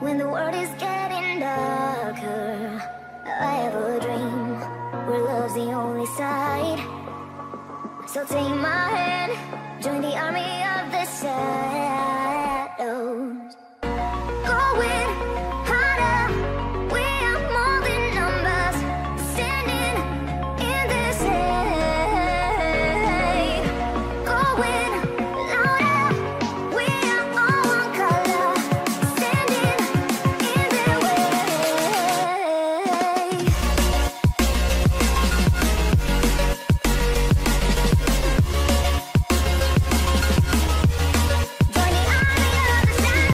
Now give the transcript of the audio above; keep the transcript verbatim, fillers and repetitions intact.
When the world is getting darker, I have a dream where love's the only side. So take my hand,